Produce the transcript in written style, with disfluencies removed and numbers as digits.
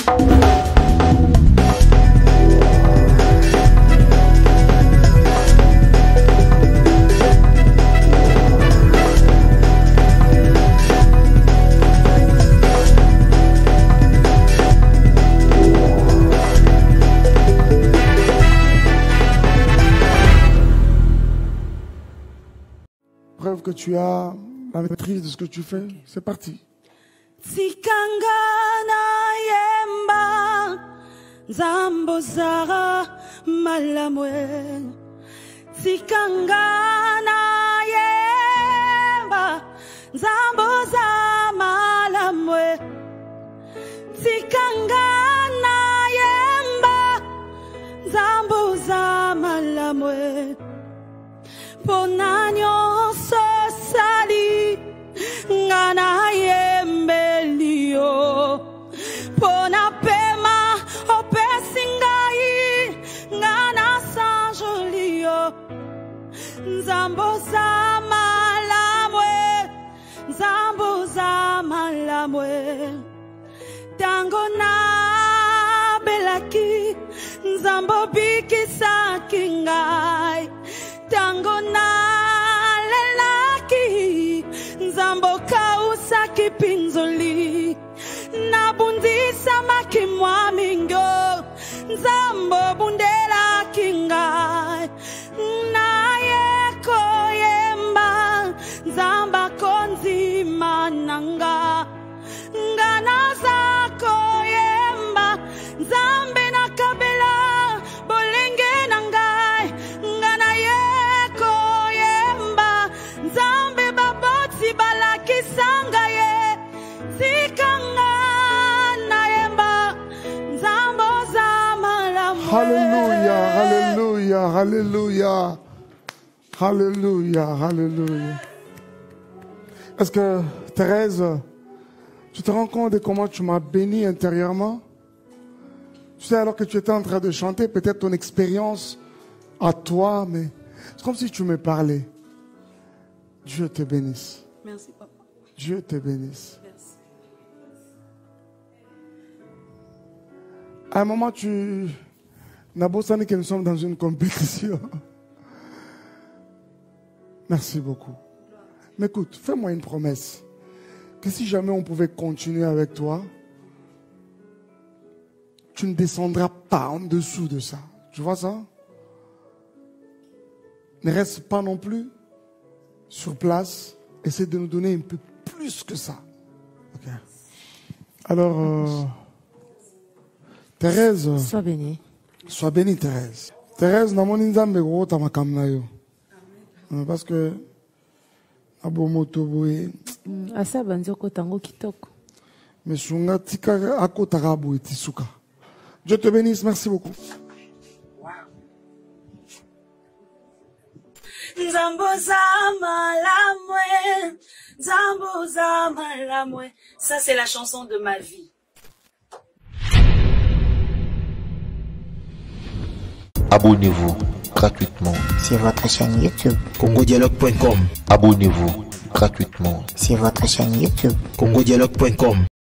Preuve que tu as la maîtrise de ce que tu fais. C'est parti. Tikangana yemba zambozara malamwe. Tikangana yemba zamboza malamwe. Tikangana yemba zamboza malamwe. Ponanyo sosali ngana yembelio pona pema opesingai ngana sanjolio nzamboza malamwe tango na belaki nzambo bikisa kingai tango na lelaki nzambo kausa kipinzoli nabundisa makimwa mingo nzambo bundela kingai naye koyemba nzamba konzi mananga ngana za koyemba nzambe nakabela bolenge nangai ngana ye koyemba nzambe baboti balakisanga ye zikanga naemba nzambo za malamwe. Alléluia, alléluia, alléluia, alléluia, alléluia. Est-ce que Thérèse, tu te rends compte de comment tu m'as béni intérieurement? Tu sais, alors que tu étais en train de chanter, peut-être ton expérience à toi, mais c'est comme si tu me parlais. Dieu te bénisse. Merci, papa. Dieu te bénisse. Merci. À un moment, tu n'as beau sani que nous sommes dans une compétition. Merci beaucoup. Mais écoute, fais-moi une promesse. Que si jamais on pouvait continuer avec toi, tu ne descendras pas en dessous de ça. Tu vois ça? Ne reste pas non plus sur place. Essaie de nous donner un peu plus que ça. Okay. Alors, Thérèse. Sois bénie. Sois bénie, Thérèse. Thérèse, na moni nzambe ko ta makamna yo. Parce que abomoto boye. Asa banzoko tango kitoko. Mais sunga tika akotaka boye tisuka. Dieu te bénisse, merci beaucoup. Ça, c'est la chanson de ma vie. Abonnez-vous gratuitement sur votre chaîne YouTube congodialogue.com. Abonnez-vous gratuitement sur votre chaîne YouTube congodialogue.com.